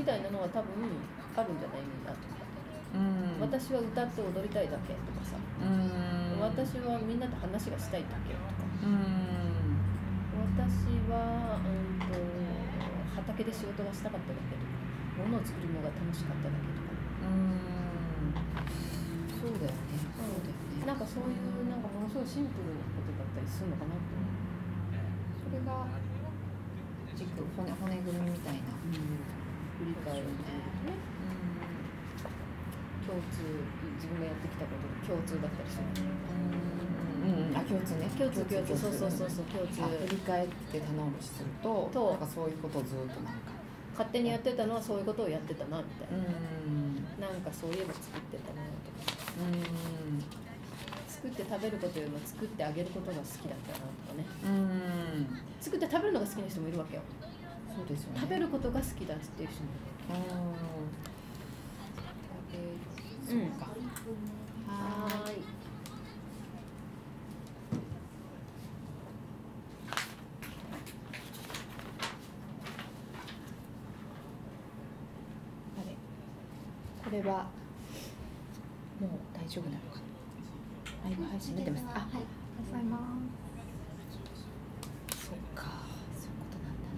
たいなのは多分あるんじゃないなとか、私は歌って踊りたいだけとかさ、私はみんなと話がしたいだけとか、私は、畑で仕事がしたかっただけとか、物を作るのが楽しかっただけとか、 そうだよね。 なんかそういうなんかものすごいシンプルなことだったりするのかなと思う。 それが軸、骨組みみたいな、 振り返るね、共通、自分がやってきたことが共通だったりする。 共通ね。 共通、そう共通。 振り返って棚卸しすると、なんかそういうことをずっとなんか勝手にやってたのはそういうことをやってたなみたいな。なんかそういえば作ってたなとか。作って食べることよりも作ってあげることが好きだったなとかね。作って食べるのが好きな人もいるわけよ。 そうですよね。 食べることが好きだっていう人もいる。そうか。はい。 これはもう大丈夫なのかな。ライブ配信出てます。あ、はい。ございます。そうか、そういうことなんだ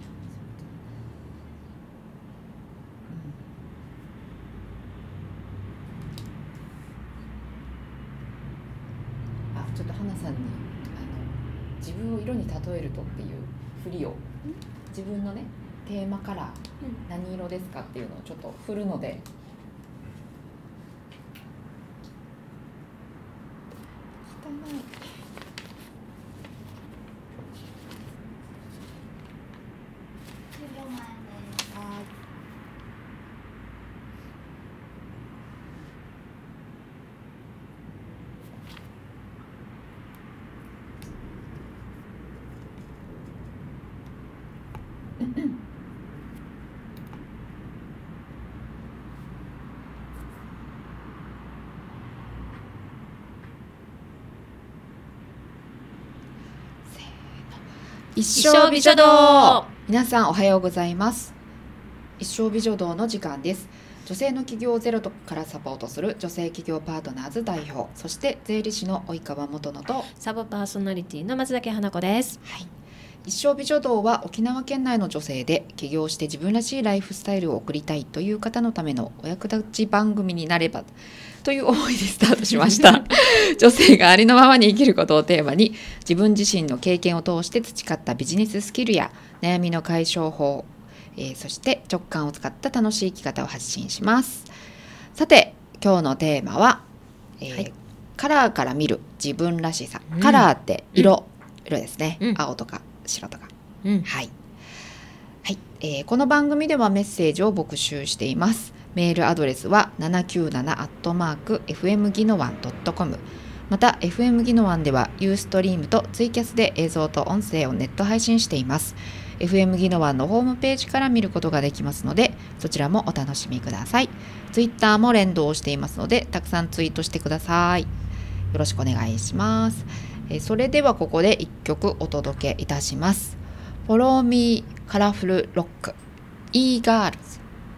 な。ちょっと花さんに自分を色に例えるとっていう振りを、自分のねテーマカラー、何色ですかっていうのをちょっと振るので。一生美女道。皆さんおはようございます。一生美女道の時間です。女性の起業をゼロからサポートする女性起業パートナーズ代表、そして税理士の及川元乃とサブパーソナリティの松崎花子です。 はい。一生美女道は沖縄県内の女性で起業して自分らしいライフスタイルを送りたいという方のためのお役立ち番組になればという思いでスタートしました女性がありのままに生きることをテーマに、自分自身の経験を通して培ったビジネススキルや悩みの解消法、そして直感を使った楽しい生き方を発信します。さて今日のテーマは、カラーから見る自分らしさ。カラーって色ですね、青とか白とか、はい、この番組ではメッセージを募集しています。メールアドレスは 797@fmginowan.com。 また FM ギノワンではユーストリームとツイキャスで映像と音声をネット配信しています。 FM ギノワンのホームページから見ることができますので、そちらもお楽しみください。ツイッターも連動していますので、たくさんツイートしてください。よろしくお願いします。それではここで1曲お届けいたします。 Follow Me Colorful Rock E-Girls。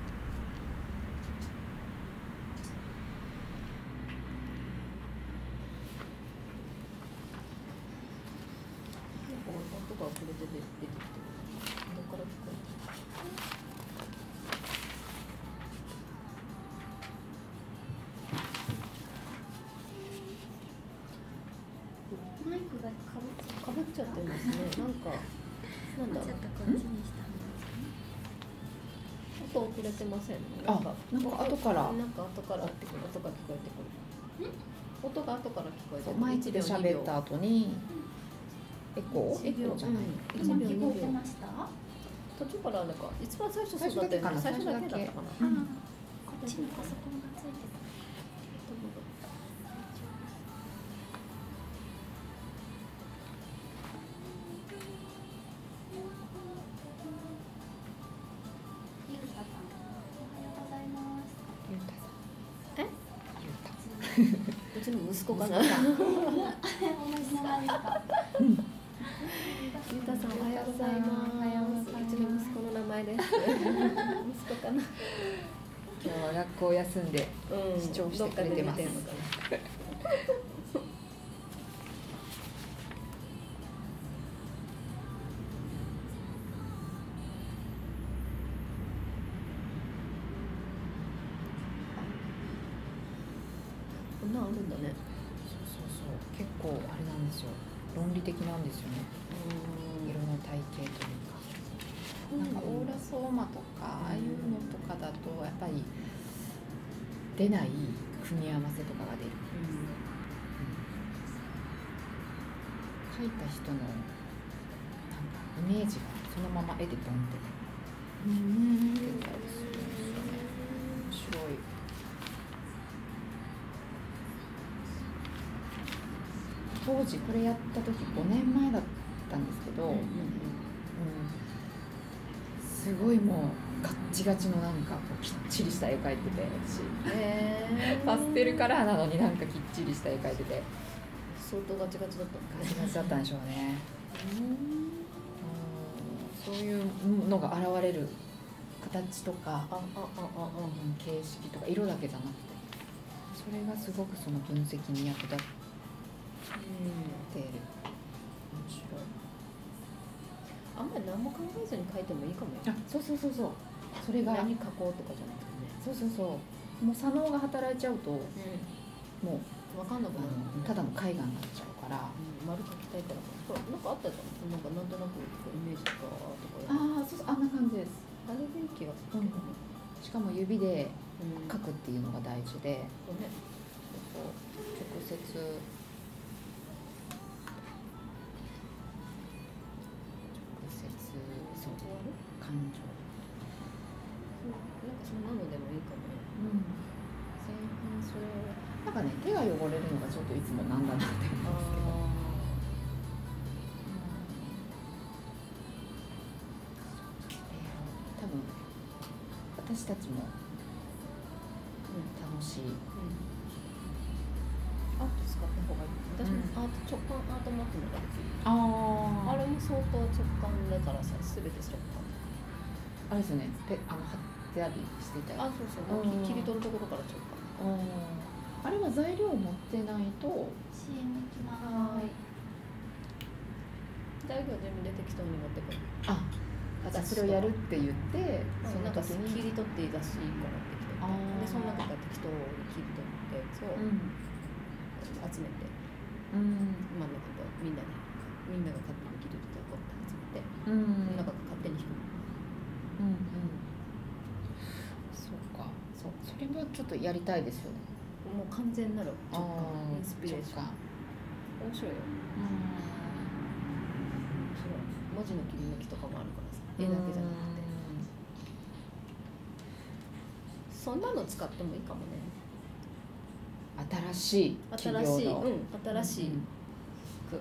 マイクがかぶっちゃってますね。なんだろう。音遅れてません。なんか後から音が聞こえてくる。音が後から聞こえてくる。 マイクで喋った後にエコーじゃない。 1秒2秒。途中からなんか一番最初そうだったよね。最初だけだったかな。こっちにパソコンがついてる。うちの息子かな。ゆうたさんおはようございます。 ちの息子の名前です。息子かな。 今日は学校休んで視聴してくれてます。 こんなんあるんだね。 そう結構あれなんですよ、論理的なんですよね。色の体系というか、なんかオーラソーマとかああいうのとかだとやっぱり出ない組み合わせとかが出る、描いた人のなんかイメージがそのまま絵でボンって出たりするんですよね。面白い。当時これやった時5年前だったんですけど、すごいもうガッチガチのなんかこうきっちりした絵描いてて、私パステルカラーなのになんかきっちりした絵描いてて相当ガチガチだったガチガチだったんでしょうね。そういうのが現れる形とか形式とか色だけじゃなくて、それがすごくその分析に役立っている。面白い。 あんまり何も考えずに書いてもいいかもよ。 そうそれが何書こうとかじゃなくてね。 そうもう左脳が働いちゃうと、もう分かんなくなる、 ただの絵画になっちゃうから、 丸書きたいってなんかあったじゃん。なんとなくイメージとかそうあんな感じです。 あれでいい気がするけどね。 しかも指で書くっていうのが大事で、直接感情、 なんかそんなのでもいいかもね。 それなんかね、手が汚れるのがちょっといつもなんだなって思うんですけど、多分私たちも楽しい、 アート使った方がいい。私も直感アートマップのができる。あれも相当直感だからさ、全て直感。 あれですよね、貼ってありしていたり、 切り取るところから直感。 あれは材料を持ってないと。 CM いきます。 材料全部で適当に持ってくる。 それをやるって言って、 なんか切り取っていいらしいから適当に。でその中から適当に切り取ったやつを集めて、真ん中とみんなが勝手に切り取ったらこう集めて、真ん中が勝手に引く。 そうか、それもちょっとやりたいですよね。 もう完全なる直感、インスピレーション。面白いよ。文字の切り抜きとかもあるからさ、絵だけじゃなくて。そんなの使ってもいいかもね。 新しい企業の新しい服。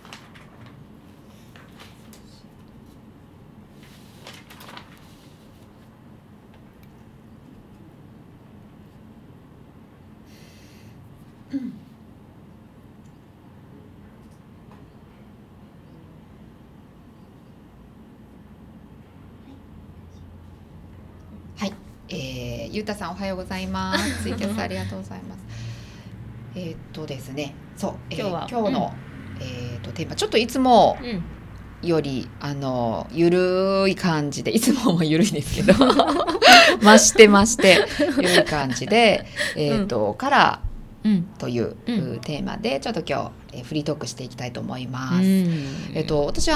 はい、ゆうたさんおはようございます。ツイキャスありがとうございます。ですね、そう、今日の、テーマちょっといつもよりゆるい感じで、いつももゆるいですけど増してゆるい感じでカラーというテーマでちょっと今日フリートークしていきたいと思います。私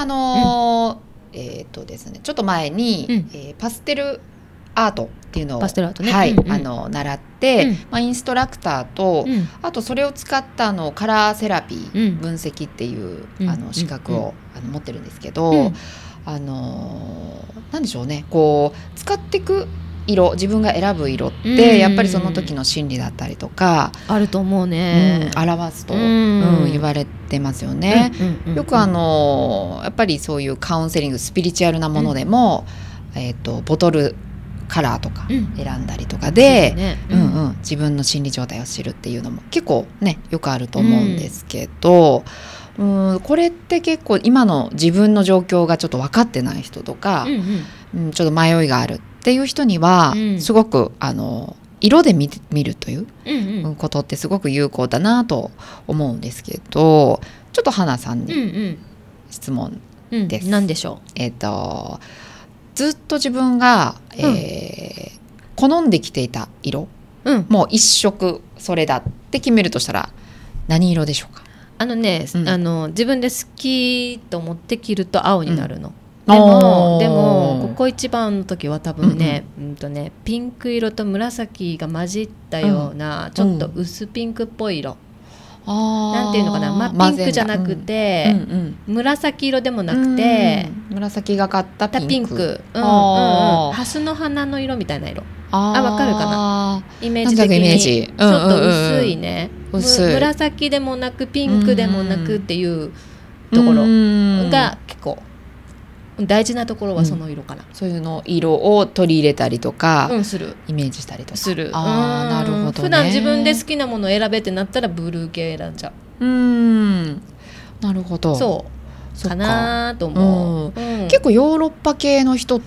ですね、ちょっと前に、パステルアートっていうのを習って、インストラクターと、あとそれを使ったカラーセラピー、分析っていう資格を持ってるんですけど、なんでしょうね、こう使っていく色、自分が選ぶ色ってやっぱりその時の心理だったりとかあると思うね、 表すと言われてますよね。よくやっぱりそういうカウンセリング、スピリチュアルなものでも、ボトルカラーとか選んだりとかで、自分の心理状態を知るっていうのも結構ねよくあると思うんですけど、 これって結構今の自分の状況がちょっと分かってない人とか、ちょっと迷いがあるっていう人には、すごく色で見るということってすごく有効だなと思うんですけど、ちょっと花さんに質問です。 何でしょう。ずっと自分が、好んできていた色、もう一色それだって決めるとしたら何色でしょうか？ 自分で好きと思って着ると青になるの。でもここ一番の時は多分ね、ピンク色と紫が混じったような、ちょっと薄ピンクっぽい色、なんていうのかな、ピンクじゃなくて、紫色でもなくて、 紫がかったピンク、 ハスの花の色みたいな色。わかるかな、イメージ的にちょっと薄いね、紫でもなくピンクでもなくっていうところが結構大事なところはその色かな。 そういうの色を取り入れたりとか、 するイメージしたりとかする。 なるほどね。 普段自分で好きなものを選べってなったらブルー系選んじゃう。 なるほど。 そうかなと思う。 結構ヨーロッパ系の人って、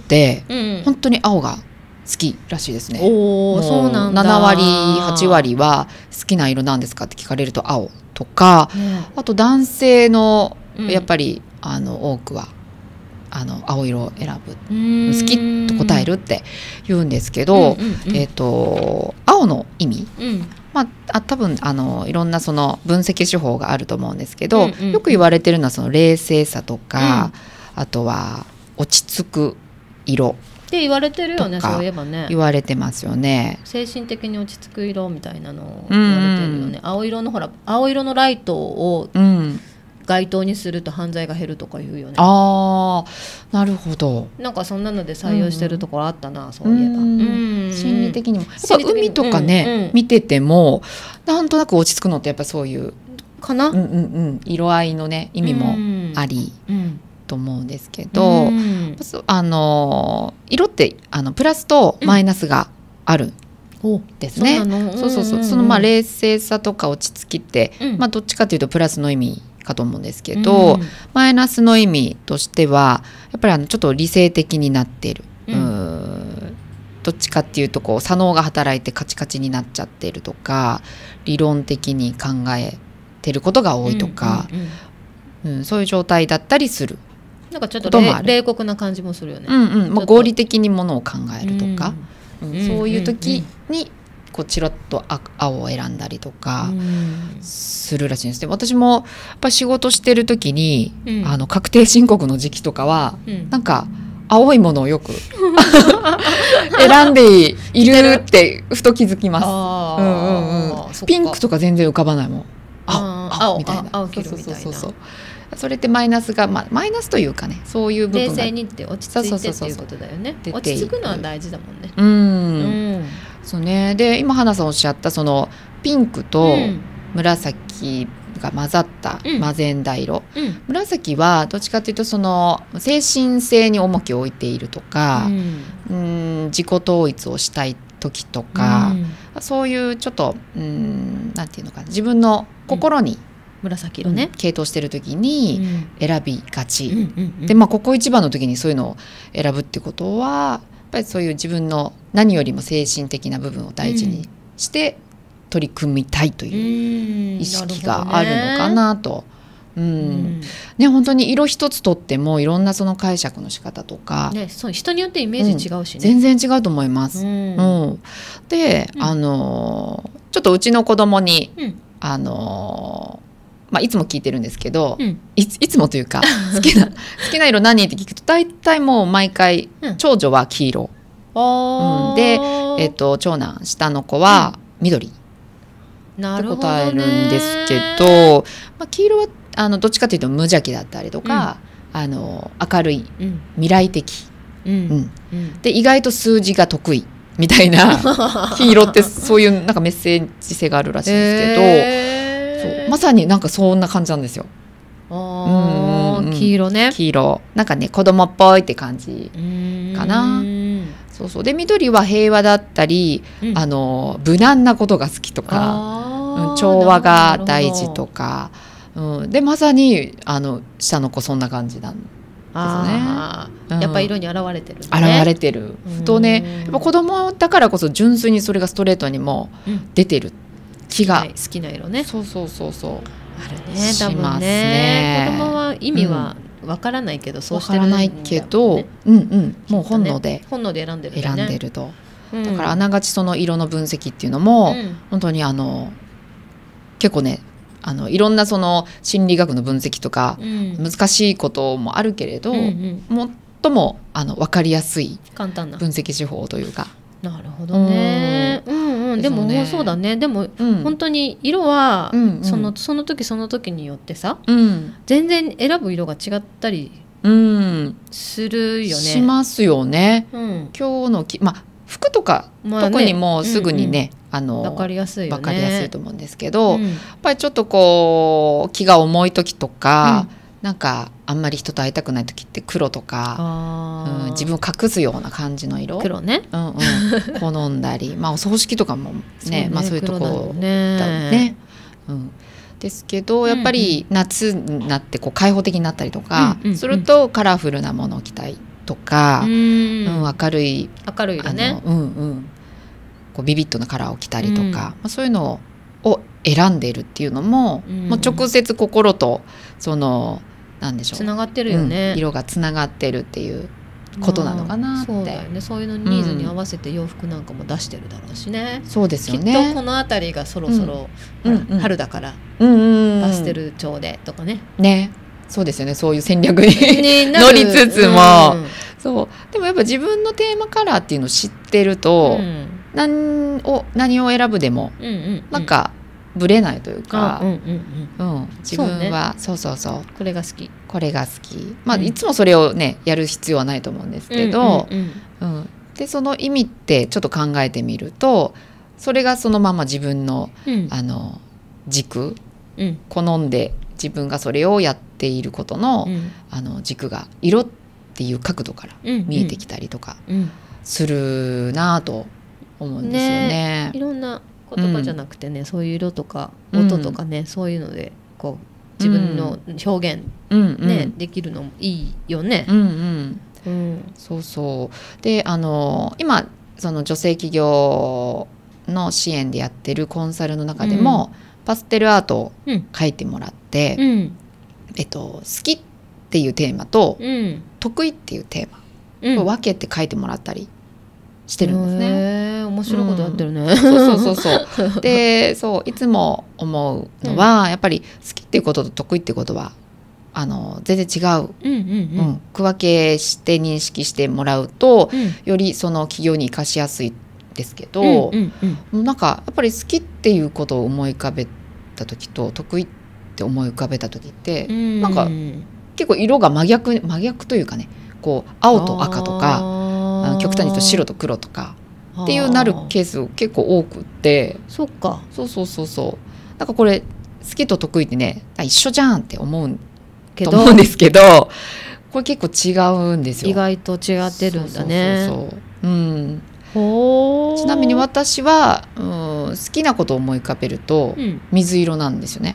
本当に青が好きらしいですね。 そうなんだ。 7割8割は好きな色なんですかって聞かれると青とか、あと男性のやっぱり多くは青色を選ぶ、好きと答えるって言うんですけど、青の意味、多分いろんなその分析手法があると思うんですけど、よく言われてるのはその冷静さとか、あとは落ち着く色って言われてるよね。そういえばね言われてますよね。 精神的に落ち着く色みたいなのを言われてるよね。青色のライトを街灯にすると犯罪が減るとか言うよね。 なるほど。 なんかそんなので採用してるところあったな、そういえば。 心理的にも海とかね、見ててもなんとなく落ち着くのってやっぱそういうかな、 色合いのね意味もあり、と思うんですけど、色ってプラスとマイナスがあるんですね。その冷静さとか落ち着きって、どっちかというとプラスの意味かと思うんですけど、マイナスの意味としてはやっぱりちょっと理性的になっている、どっちかっていうとこう左脳が働いてカチカチになっちゃっているとか、理論的に考えてることが多いとか、そういう状態だったりする。 なんかちょっと冷酷な感じもするよね。 合理的にものを考えるとか、そういう時にこうチロッと青を選んだりとかするらしいんです。私もやっぱ仕事してる時に、確定申告の時期とかは、なんか青いものをよく選んでいるってふと気づきます。ピンクとか全然浮かばないもん。青みたいな。 青切るみたいな。 それってマイナスというかね、そういう部分が冷静にって落ち着いてっていうことだよね。落ち着くのは大事だもんね。 そうね。で今花さんおっしゃったそのピンクと紫が混ざったマゼンダ色、紫はどっちかというとその精神性に重きを置いているとか、自己統一をしたい時とか、そういうちょっとなんていうのかな、自分の心に、 紫色ね、 傾倒してる時に選びがち、でここ一番の時にそういうのを選ぶってことはやっぱりそういう自分の何よりも精神的な部分を大事にして取り組みたいという意識があるのかなと。本当に色一つとってもいろんなその解釈の仕方とか、 そう人によってイメージ違うしね、 全然違うと思います。で、ちょっとうちの子供に、いつも聞いてるんですけど、いつもというか好きな色何って聞くと大体もう毎回、長女は黄色、で、長男下の子は緑って答えるんですけど、黄色はどっちかというと無邪気だったりとか、明るい、未来的、で意外と数字が得意みたいな黄色ってそういうなんかメッセージ性があるらしいんですけど、まさになんかそんな感じなんですよ。 黄色ね。 黄色なんかね子供っぽいって感じかな。で緑は平和だったり、無難なことが好きとか、調和が大事とか、 でまさに下の子そんな感じなんですね。 やっぱ色に現れてる、ね、 現れてるとね、やっぱ子供だからこそ純粋にそれがストレートにも出てる気が、 好きな色ね。 そうあるね、多分ね。子供は意味はわからないけど、そうしてるんだろうね。 わからないけど、もう本能で選んでるよね。 選んでると、だからあながちその色の分析っていうのも、本当に結構ねいろんなその心理学の分析とか、難しいこともあるけれど、最も分かりやすい簡単な分析手法というか。 なるほどね。でももうそうだね。でも本当に色はその時その時によってさ、全然選ぶ色が違ったりするよね。 しますよね。今日の服とか特にもうすぐにね、 分かりやすいよね。 分かりやすいと思うんですけど、やっぱりちょっとこう気が重い時とか、なんかあんまり人と会いたくない時って黒とか、自分を隠すような感じの色、 黒ね、 好んだり、お葬式とかもね、そういうとこだね。ですけどやっぱり夏になってこう開放的になったりとかすると、カラフルなものを着たいとか、明るい色ね、 こうビビッドなカラーを着たりとか、そういうのを選んでいるっていうのも、もう直接心とそのなんでしょう、 つながってるよね、 色がつながってるっていうことなのかなって。 そうだよね。そういうのニーズに合わせて洋服なんかも出してるだろうしね。 そうですよね。 きっとこの辺りがそろそろ、春だからパステル調でとかね。 そうですよね。そういう戦略に乗りつつも、そうでもやっぱ自分のテーマカラーっていうのを知ってると、何を選ぶでもなんかブレないというか、自分はそうこれが好き、 いつもそれをねやる必要はないと思うんですけど、でその意味ってちょっと考えてみると、それがそのまま自分の、軸、好んで自分がそれをやっていることの、軸が色っていう角度から見えてきたりとかするなと思うんですよね。 いろんな言葉じゃなくてね、そういう色とか音とかね、そういうのでこう自分の表現、できるのもいいよね。そうで今その女性企業の支援でやってるコンサルの中でも、パステルアートを描いてもらって、好きっていうテーマと、得意っていうテーマを分けて描いてもらったりしてるんですね。 面白いことやってるね。 そうで、いつも思うのは、やっぱり好きっていうことと得意っていうことは全然違う、区分けして認識してもらうと、よりその企業に生かしやすいですけど、なんかやっぱり好きっていうことを思い浮かべた時と得意って思い浮かべた時って、なんか結構色が真逆というかね、こう青と赤とか極端に言うと白と黒とかっていうなるケース結構多くって、 そっか、 そうなんかこれ好きと得意ってね一緒じゃんって思うんですけど、これ結構違うんですよ。 意外と違ってるんだね。 ちなみに私は、好きなことを思い浮かべると、水色なんですよね。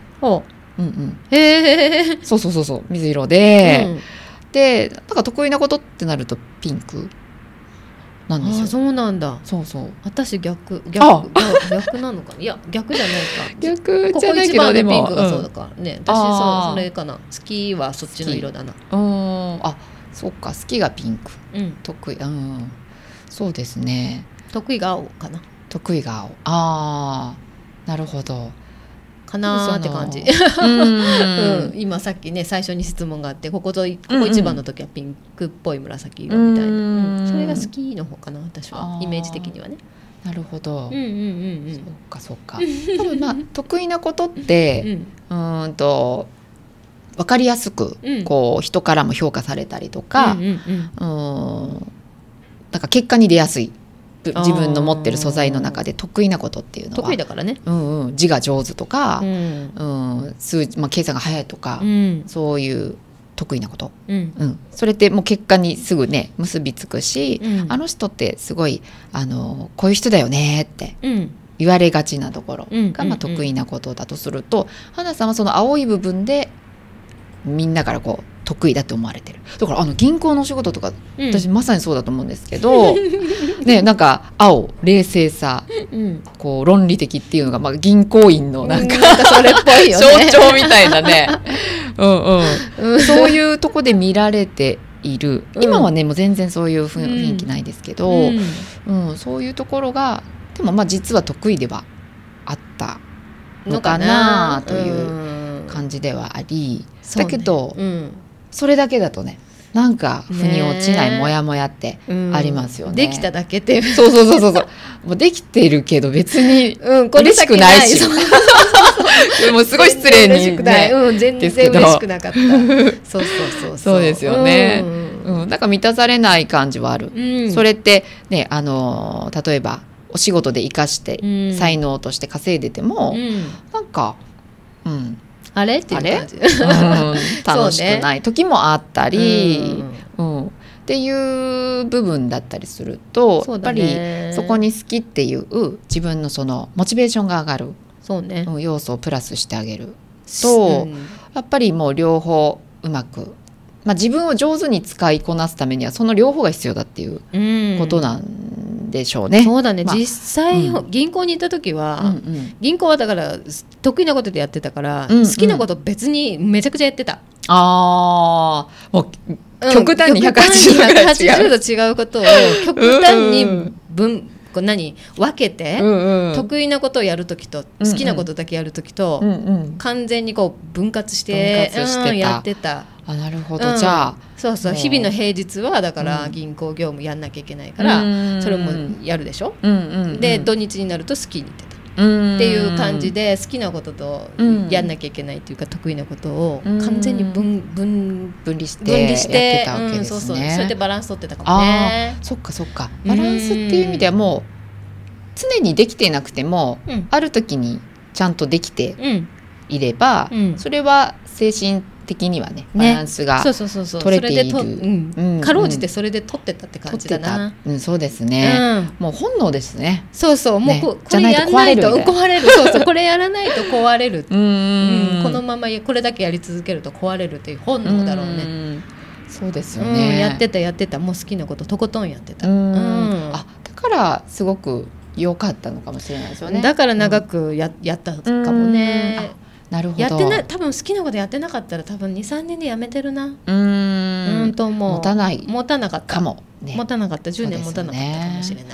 そう水色で、でなんか得意なことってなるとピンクなんですよ。 そうなんだ。私逆なのかな。いや逆じゃないか。 逆じゃないけど、でもピンクがそうだからね。私それかな。好きはそっちの色だな。 そうか、好きがピンク、得意、そうですね。 得意が青かな。 得意が青。なるほど。 かなーって感じ。今さっきね最初に質問があって、ここ一番の時はピンクっぽい紫色みたいな、それが好きの方かな、私はイメージ的にはね。 なるほど。そうか。多分得意なことって分かりやすくこう人からも評価されたりとか、なんか結果に出やすい。自分の持ってる素材の中で得意なことっていうのは得意だからね、 字が上手とか、計算が早いとか、そういう得意なこと、それってもう結果にすぐね結びつくし、あの人ってすごいこういう人だよねって、 言われがちなところが、 うん得意なことだとすると、花さんはその青い部分でみんなからこう得意だと思われてる。だから銀行のお仕事とか、私まさにそうだと思うんですけど、ね、なんか青、冷静さ、こう論理的っていうのが、銀行員のなんか、 それっぽいよね象徴みたいなねそういうとこで見られている。今はねもう全然そういう雰囲気ないですけど、そういうところがでも実は得意ではあったのかなという感じではあり、だけど、それだけだとね、なんか腑に落ちないモヤモヤってありますよね。 できただけってそうもうできてるけど別に嬉しくないし、もうすごい失礼にね、 全然嬉しくなかったそうですよね。なんか満たされない感じはある。それってね、例えばお仕事で生かして才能として稼いでても、なんかあれっていう感じ、 楽しくない時もあったり、っていう部分だったりすると、やっぱりそこに好きっていう自分のそのモチベーションが上がる要素をプラスしてあげると、やっぱりもう両方うまく、自分を上手に使いこなすためにはその両方が必要だっていうことなんでしょうね。 そうだね、実際、銀行に行った時は、銀行はだから得意なことでやってたから、好きなこと別にめちゃくちゃやってた。 もう極端に 180度違うことを極端に分けて、得意なことをやるときと好きなことだけやるときと、完全にこう分割してやってた。 なるほど、じゃあそう日々の平日はだから銀行業務やんなきゃいけないから、それもやるでしょ、で土日になるとスキーに行ってたっていう感じで、好きなこととやんなきゃいけないっていうか、得意なことを完全に分離してやってたわけですね。それでバランス取ってたかもね。 そっかバランスっていう意味ではもう常にできていなくても、ある時にちゃんとできていれば、それは精神的にはねバランスが取れている。 かろうじてそれで取ってたって感じだな。 そうですね、もう本能ですね。 もうこれやらないと壊れる。これやらないと壊れる。このままこれだけやり続けると壊れるっていう本能だろうね。 そうですよね、 やってた。もう好きなこととことんやってた。 だからすごく良かったのかもしれないですよね。 だから長くやったかもね。 なるほど。 やってない、多分好きなことやってなかったら多分 2,3 年でやめてるな。と思う。 持たなかったかも、持たなかった10年持たなかったかもしれない。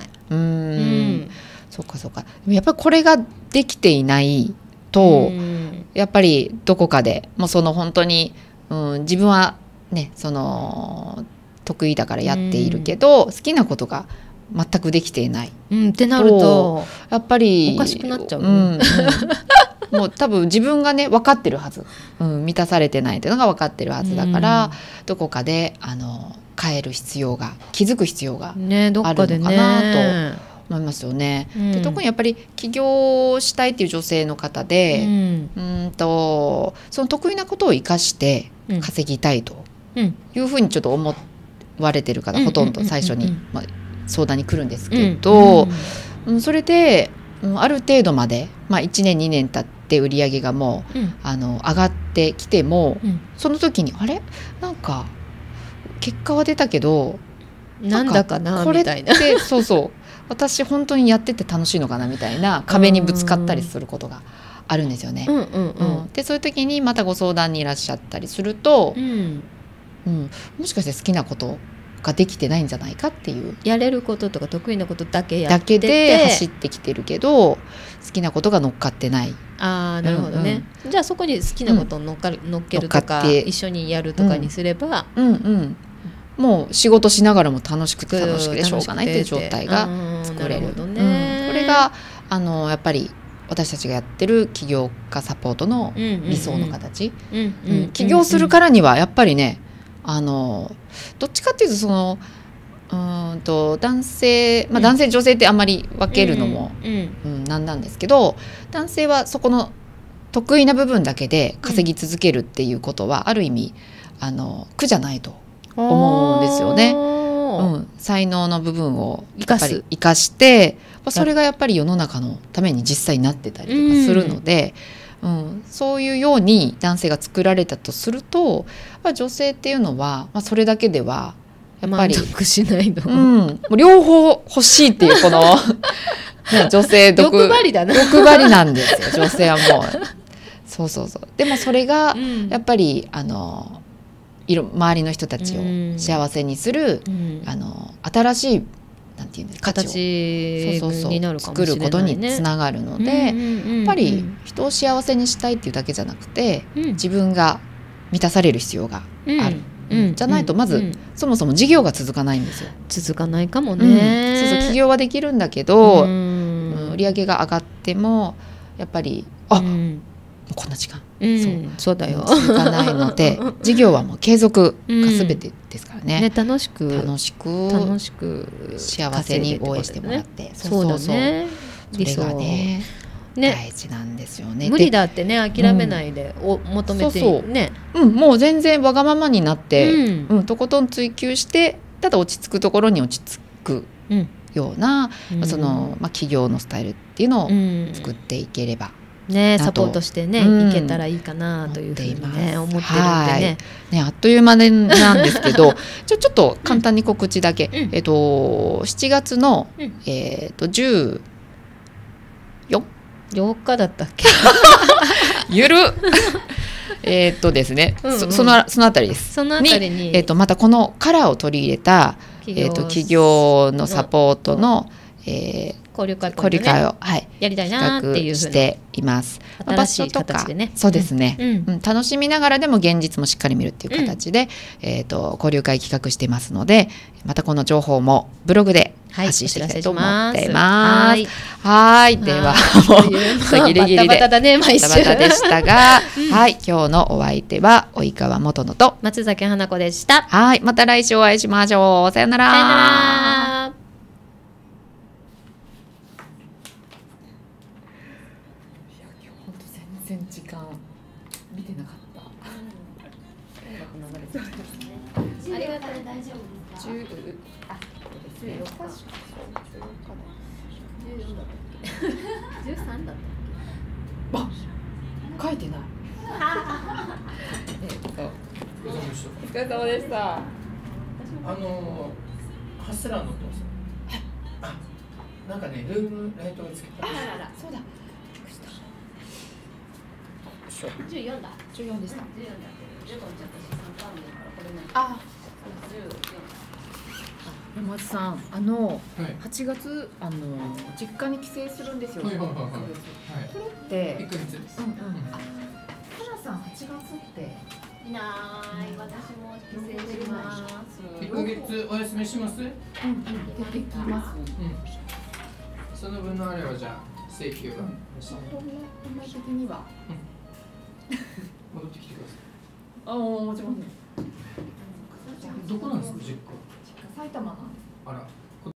そうか。やっぱりこれができていないと、やっぱりどこかでもうその本当に、自分はねその得意だからやっているけど、好きなことが全くできていない、 ってなるとやっぱりおかしくなっちゃうね。 もう多分自分がね分かってるはず、満たされてないというのが分かってるはずだから、どこかで変える必要が、気づく必要があるのかなと思いますよね。で特にやっぱり起業したいっていう女性の方で、その得意なことを生かして稼ぎたいというふうにちょっと思われてる方、ほとんど最初に相談に来るんですけど、それである程度まで、1年2年経って売り上げがもう、上がってきても、その時にあれなんか結果は出たけどなんだかなこれって私本当にやってて楽しいのかなみたいな壁にぶつかったりすることがあるんですよね。でそういう時にまたご相談にいらっしゃったりすると、もしかして好きなことができてないんじゃないかっていう、 やれることとか得意なことだけやっててで走ってきてるけど好きなことが乗っかってない。 なるほどね。じゃあそこに好きなことを乗っけるとか、一緒にやるとかにすれば、もう仕事しながらも楽しくてしょうがないっていう状態が作れる。これがやっぱり私たちがやってる起業家サポートの理想の形。起業するからにはやっぱりね、どっちかっていうとその男性、男性女性ってあんまり分けるのもなんなんですけど、男性はそこの得意な部分だけで稼ぎ続けるっていうことは、ある意味苦じゃないと思うんですよね。 才能の部分をやっぱり生かして、それがやっぱり世の中のために実際になってたりとかするので、そういうように男性が作られたとすると、女性っていうのは、それだけではやっぱり満足しないの、 両方欲しいっていうこの、女性欲張りだな、 欲張りなんですよ女性はもう。そうでもそれがやっぱり周りの人たちを幸せにする、新しいなんていうんですか、 形になるかもしれないね、 作ることにつながるので、やっぱり人を幸せにしたいっていうだけじゃなくて、自分が満たされる必要がある、じゃないとまず、そもそも事業が続かないんですよ。 続かないかもね、 起業はできるんだけど、売り上げが上がってもやっぱりもうこんな時間、 そうだよ、 続かないので事業はもう継続が全てですからね。 楽しく幸せに応援してもらって、 そうだね、 それがね大事なんですよね。 無理だってね諦めないで求めてね、 もう全然わがままになって、とことん追求して、ただ落ち着くところに落ち着くような、その企業のスタイルっていうのを作っていければね、サポートしてね、いけたらいいかなというふうにね思ってるんでね、 あっという間なんですけどちょっと簡単に告知だけ、7月の、14 日だったっけゆるですね、そのあたりです。 そのあたりにまたこのカラーを取り入れた企業のサポートの交流会をやりたいなっていうふうにしています。 新しい形でね、 そうですね、楽しみながらでも現実もしっかり見るっていう形で、交流会企画してますので、またこの情報もブログで発信していきたいと思っています。はい、ではもうギリギリでバタバタで毎週バタバタでしたが、はい、今日のお相手は及川元乃と松崎花子でした。 はい、また来週お会いしましょう。さよなら。 さよなら。 全然時間見てなかった。 ありがとう、大丈夫ですか。14だったっけ。13だったっけ。書いてない。お疲れ様でした。 ハスラーのお父さん。なんかね、ルームライトをつけた。 そうだ。14だ。14でした。14だ。15ちゃったし、3パーミだからこれね。 14。山津さん、8月実家に帰省するんですよ。これって 1ヶ月です。 花さん8月っていない。私も帰省します。 1ヶ月お休みします？ できます。 その分のあれはじゃあ請求が。 本来的には。 戻ってきてください。 もちろん。